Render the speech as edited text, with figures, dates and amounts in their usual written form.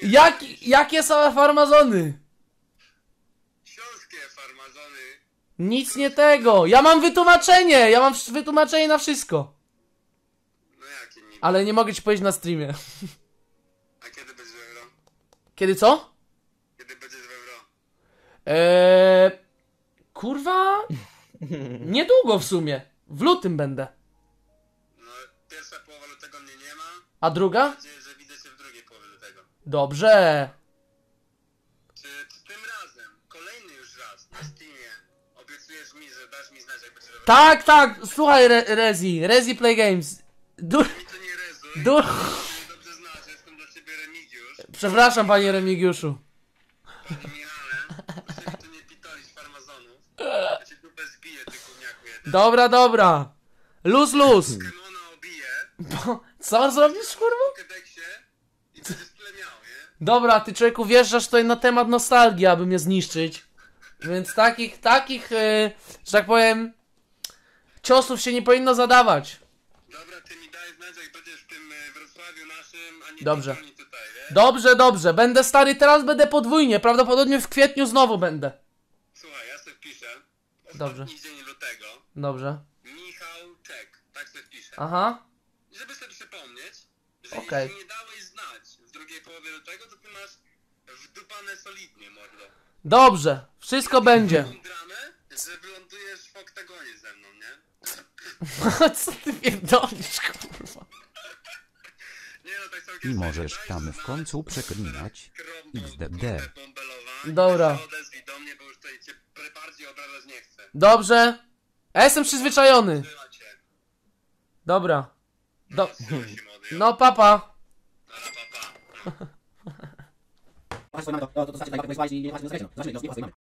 Jakie są farmazony? Śląskie farmazony. Nic nie tego. Ja mam wytłumaczenie. Ja mam wytłumaczenie na wszystko. No jakie niby? Ale nie mogę ci powiedzieć na streamie. A kiedy będziesz we wro? Kiedy co? Kiedy będziesz we wro? Kurwa? Niedługo w sumie. W lutym będę. No, pierwsza połowa lutego mnie nie ma. A druga? Mam nadzieję, że widzę się w drugiej połowie lutego. Dobrze. Czy tym razem, kolejny już raz na Steamie, obiecujesz mi, że dasz mi znać, jak będziesz we wro? Tak. Słuchaj, Rezi Play Games. Mi to nie rezuj. Ty mnie dobrze znasz, jestem dla ciebie Remigiusz. Przepraszam, panie Remigiuszu. Panie Michale, proszę mi tu nie pitolić farmazonów. Ja cię dupę zbiję, ty gówniaku jeden. Dobra. Luz. Pokemona obiję Co zrobisz, kurwa? w Pokédexie i będziesz tyle miał, nie? Dobra, ty człowieku wjeżdżasz tutaj na temat nostalgii, aby mnie zniszczyć. Więc takich, że tak powiem, ciosów się nie powinno zadawać. Dobra, ty mi daj znać, jak będziesz w tym Wrocławiu naszym, a nie Dobrze. tylko tutaj, nie? Dobrze. Będę stary, teraz będę podwójnie. Prawdopodobnie w kwietniu znowu będę. Słuchaj, ja sobie wpiszę. Dobrze. Ostatni dzień lutego. Dobrze. Michał Czek. Tak sobie wpiszę. Aha. Żeby sobie przypomnieć, że Okej. jeśli nie dałeś znać w drugiej połowie lutego, to ty masz wdupane solidnie, mordo. Dobrze. Wszystko będzie. Taką dramę, że wylądujesz w oktagonie ze mną, nie? Co ty pierdolisz, kurwa? Nie no, tak całkiem I serio, możesz daj tam znać, w końcu przeklinać. XDD. bąbelowa. Dobra. Odezwij do mnie, bo już tutaj cię bardziej obrażać nie chcę. Dobrze. Ja jestem przyzwyczajony. Trzymaj cię. Dobra. Trzymaj się, młody. No, papa. Nara, pa, pa. Masz swoją mamę, to znaczy, że nie wysłałeś i nie masz nic. Zobaczymy, nie mamy.